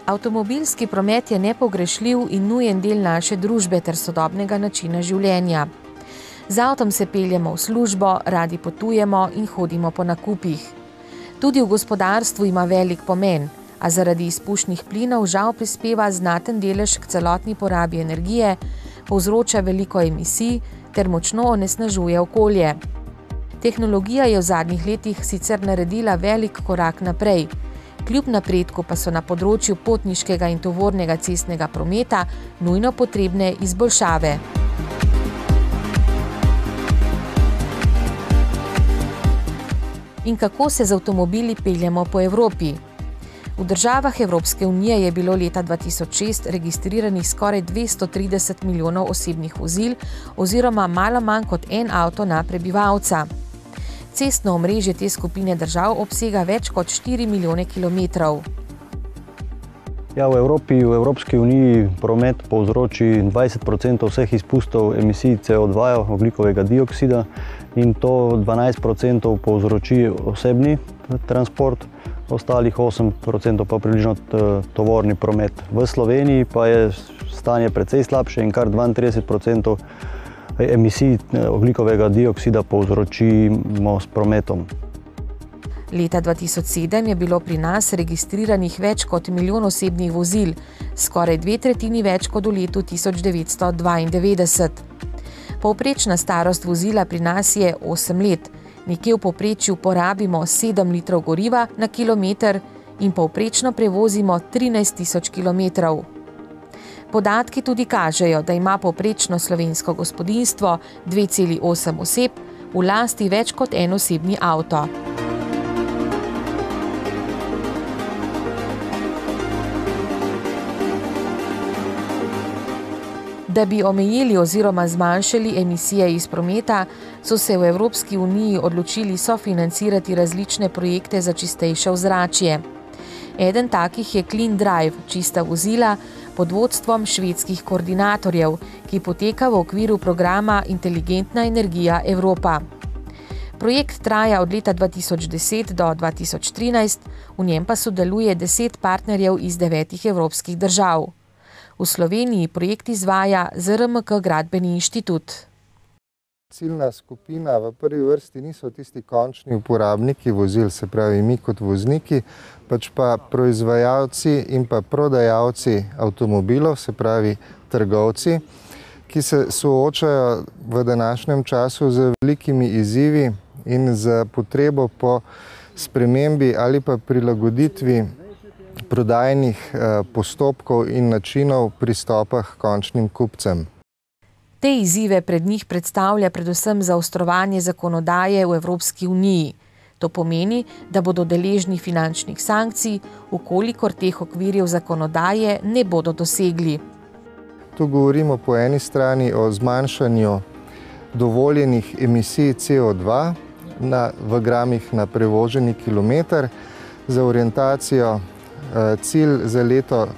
Avtomobilski promet je nepogrešljiv in nujen del naše družbe ter sodobnega načina življenja. Z avtom se peljemo v službo, radi potujemo in hodimo po nakupih. Tudi v gospodarstvu ima velik pomen, a zaradi izpušnih plinov žal prispeva znaten delež k celotni porabi energije, povzroča veliko emisij ter močno onesnažuje okolje. Tehnologija je v zadnjih letih sicer naredila velik korak naprej, kljub napredku pa so na področju potniškega in tovornega cestnega prometa nujno potrebne izboljšave. In kako se z avtomobili peljemo po Evropi? V državah Evropske unije je bilo leta 2006 registriranih skoraj 230 milijonov osebnih vozil oziroma malo manj kot en avto na prebivalca. Cestno omrežje te skupine držav obsega več kot 4 milijone kilometrov. Ja, v Evropski uniji promet povzroči 20% vseh izpustov emisij CO2, ogljikovega dioksida, in to 12% povzroči osebni transport, ostalih 8% pa približno tovorni promet. V Sloveniji pa je stanje precej slabše in kar 32% emisij ogljikovega dioksida povzročimo s prometom. Leta 2007 je bilo pri nas registriranih več kot milijon osebnih vozil, skoraj 2/3 več kot v letu 1992. Povprečna starost vozila pri nas je 8 let, nekje v povprečju porabimo 7 litrov goriva na kilometer in povprečno prevozimo 13.000 kilometrov. Podatki tudi kažejo, da ima povprečno slovensko gospodinjstvo 2,8 oseb, v lasti več kot en osebni avto. Da bi omejili oziroma zmanjšali emisije iz prometa, so se v Evropski uniji odločili sofinancirati različne projekte za čistejše ozračje. Eden takih je Clean Drive, čista vozila, pod vodstvom švedskih koordinatorjev, ki poteka v okviru programa Inteligentna energija Evropa. Projekt traja od leta 2010 do 2013, v njem pa sodeluje 10 partnerjev iz 9 evropskih držav. V Sloveniji projekt izvaja ZRMK Gradbeni inštitut. Ciljna skupina v prvi vrsti niso tisti končni uporabniki vozil, se pravi mi kot vozniki, pač pa proizvajalci in pa prodajalci avtomobilov, se pravi trgovci, ki se soočajo v današnjem času z velikimi izzivi in z potrebo po spremembi ali pa prilagoditvi prodajnih postopkov in načinov pristopa k končnim kupcem. Te izzive pred njih predstavlja predvsem zaostrovanje zakonodaje v Evropski uniji. To pomeni, da bodo deležni finančnih sankcij, ukolikor teh okvirjev zakonodaje ne bodo dosegli. Tu govorimo po eni strani o zmanjšanju dovoljenih emisij CO2 v gramih na prevoženi kilometer. Za orientacijo cilj za leto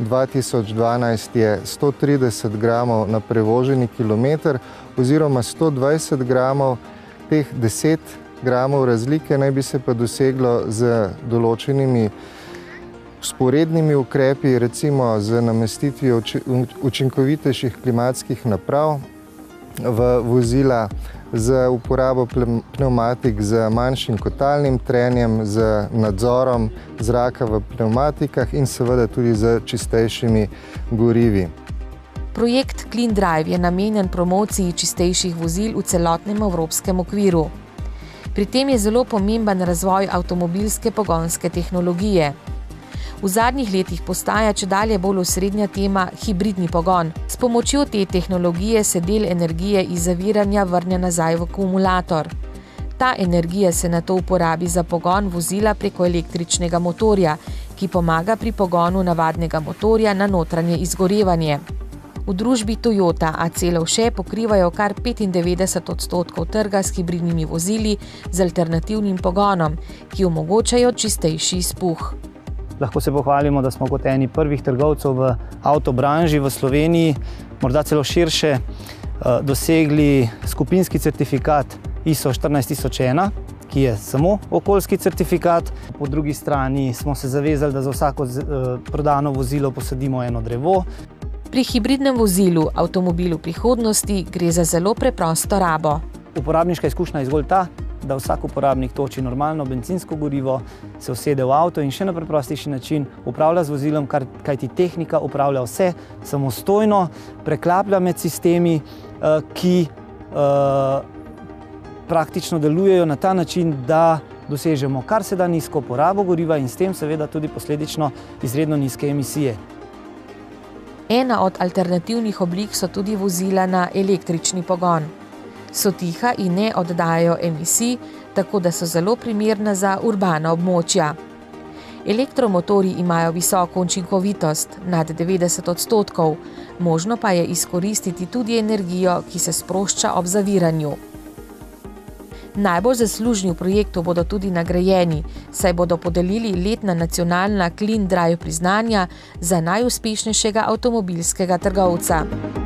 2012 je 130 gramov na prevoženi kilometer oziroma 120 gramov, teh 10 gramov razlike naj bi se pa doseglo z določenimi vzporednimi ukrepi, recimo z namestitvijo učinkovitejših klimatskih naprav v vozila, z uporabo pnevmatik z manjšim kotalnim trenjem, z nadzorom zraka v pnevmatikah in seveda tudi z čistejšimi gorivi. Projekt Clean Drive je namenjen promociji čistejših vozil v celotnem evropskem okviru. Pri tem je zelo pomemben razvoj avtomobilske pogonske tehnologije. V zadnjih letih postaja čedalje bolj osrednja tema hibridni pogon. S pomočjo te tehnologije se del energije iz zaviranja vrne nazaj v akumulator. Ta energija se nato uporabi za pogon vozila preko električnega motorja, ki pomaga pri pogonu navadnega motorja na notranje izgorevanje. V družbi Toyota, Acel pokrivajo kar 95% trga s hibridnimi vozili z alternativnim pogonom, ki omogočajo čistejši izpuh. Lahko se pohvalimo, da smo kot eni prvih trgovcev v avtobranži v Sloveniji, morda celo širše, dosegli skupinski certifikat ISO 14001, ki je samo okoljski certifikat. Po drugi strani smo se zavezali, da za vsako prodano vozilo posadimo eno drevo. Pri hibridnem vozilu, avtomobilu prihodnosti, gre za zelo preprosto rabo. Uporabniška izkušnja je zgolj ta, da vsak uporabnik toči normalno bencinsko gorivo, se usede v avto in še na preprostejši način upravlja z vozilom, kajti tehnika upravlja vse samostojno, preklaplja med sistemi, ki praktično delujejo na ta način, da dosežemo kar se da nizko porabo goriva in s tem seveda tudi posledično izredno nizke emisije. Ena od alternativnih oblik so tudi vozila na električni pogon. So tiha in ne oddajajo emisij, tako da so zelo primerna za urbana območja. Elektromotorji imajo visoko učinkovitost, nad 90%, možno pa je izkoristiti tudi energijo, ki se sprošča ob zaviranju. Najbolj zaslužni v projektu bodo tudi nagrajeni, saj bodo podelili letna nacionalna Clean Drive priznanja za najuspešnejšega avtomobilskega trgovca.